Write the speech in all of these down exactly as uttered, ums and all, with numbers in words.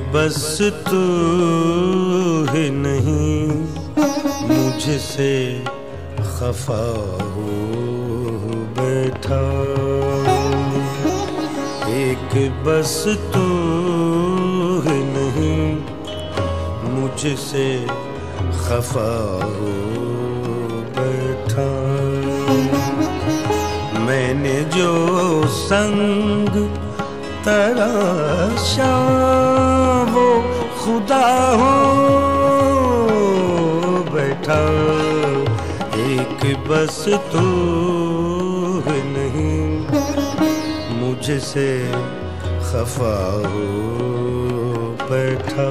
बस तू ही नहीं मुझसे खफा हो बैठा। एक बस तू ही नहीं मुझसे खफा हो बैठा। मैंने जो संग तराशा वो खुदा हो बैठा। एक बस तू ही नहीं मुझसे खफा हो बैठा।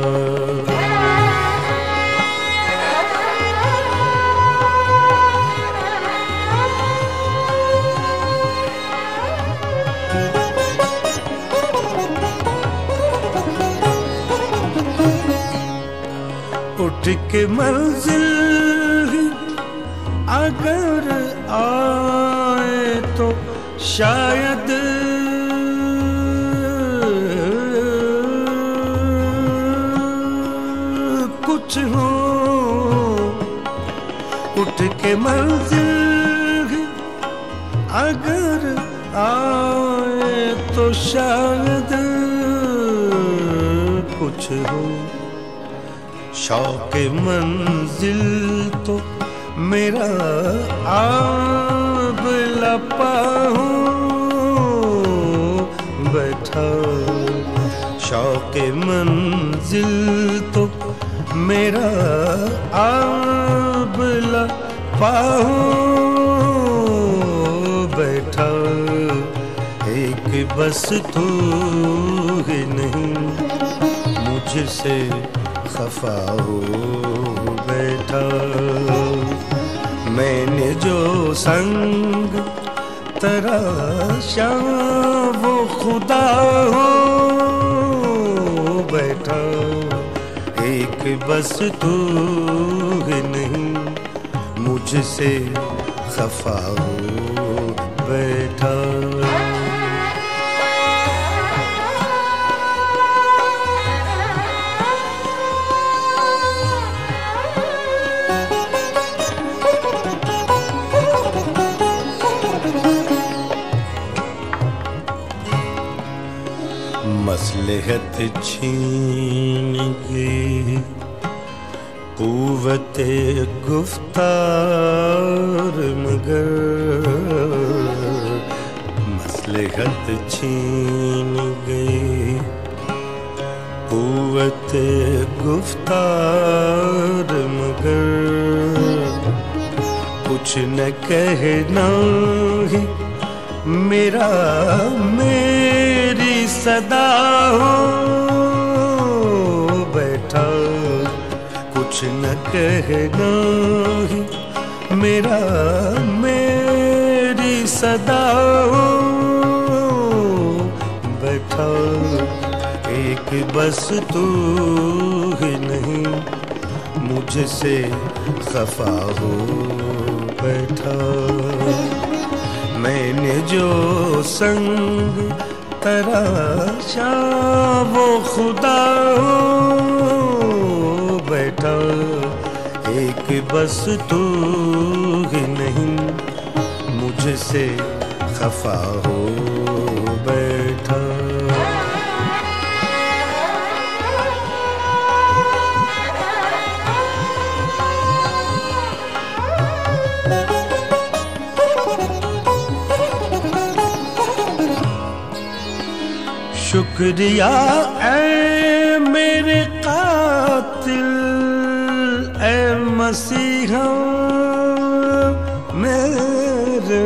उठ के मंजिल अगर आए तो शायद कुछ हो। उठ के मंजिल अगर आए तो शायद कुछ हो। शौक़ मंजिल तो मेरा आब लपा हो बैठा। शौक़ मंजिल तो मेरा आब लपा हो बैठा। एक बस तू ही नहीं मुझसे खफा हो बैठा। मैंने जो संग तराशा वो खुदा हो बैठा। एक बस तू ही नहीं मुझसे खफा हो बैठा। मसलहत छीन गई कुव्वते गुफ्तार मगर। मसलहत छीन गई कुव्वते गुफ्तार मगर। कुछ न कहना ही मेरा मेरी सदा हो बैठा। कुछ न कहना ही मेरा मेरी सदा हो बैठा। एक बस तू ही नहीं मुझसे खफा हो बैठा। मैंने जो संग तराशा वो खुदा हो बैठा। एक बस तू ही नहीं मुझसे खफा हो बैठा। शुक्रिया ऐ मेरे कातिल ऐ मसीहा मेरे।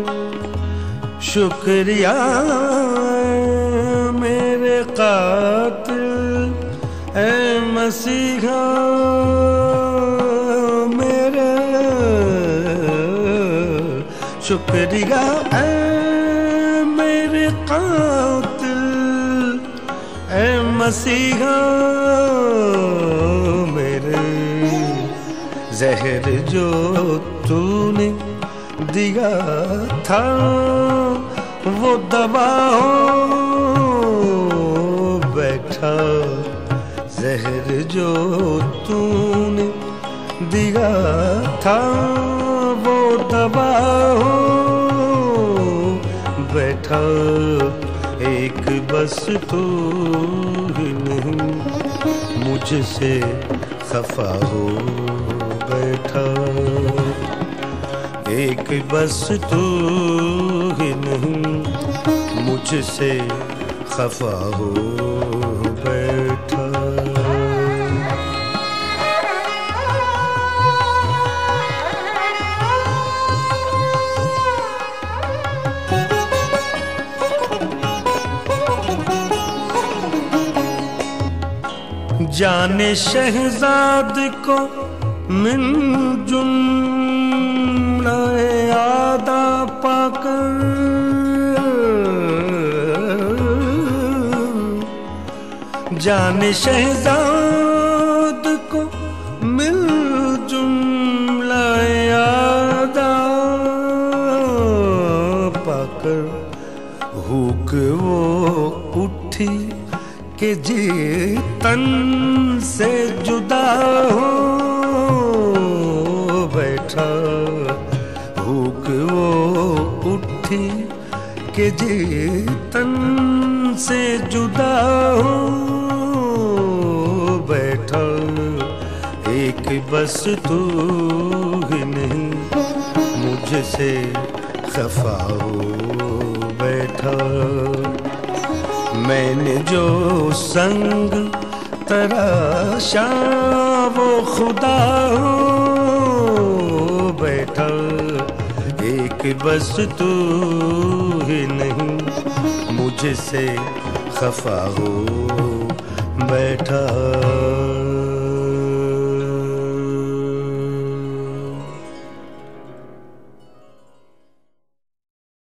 शुक्रिया ऐ मेरे कातिल ऐ मसीहा मेरे। शुक्रिया ऐ मेरे कातिल ऐ मसीहा मेरे। जहर जो तूने दिया था वो दवा हो बैठा। जहर जो तूने दिया था वो दवा हो बैठा, एक बस तू ही नहीं मुझसे खफा हो बैठा, एक बस तू ही नहीं मुझसे खफा हो बैठा। जाने शहजाद को मिन जुमलाए आदा पाकर, जाने शहजाद को मिल जुमलाए आदा पाकर, हुक वो उठी के जी तन से जुदा हो बैठा, हुक वो उठी के जी तन से जुदा हो बैठा, एक बस तू ही नहीं मुझसे खफा हो बैठा। मैंने जो संग तराशा वो खुदा हो बैठा, एक बस तू ही नहीं मुझसे खफा हो बैठा।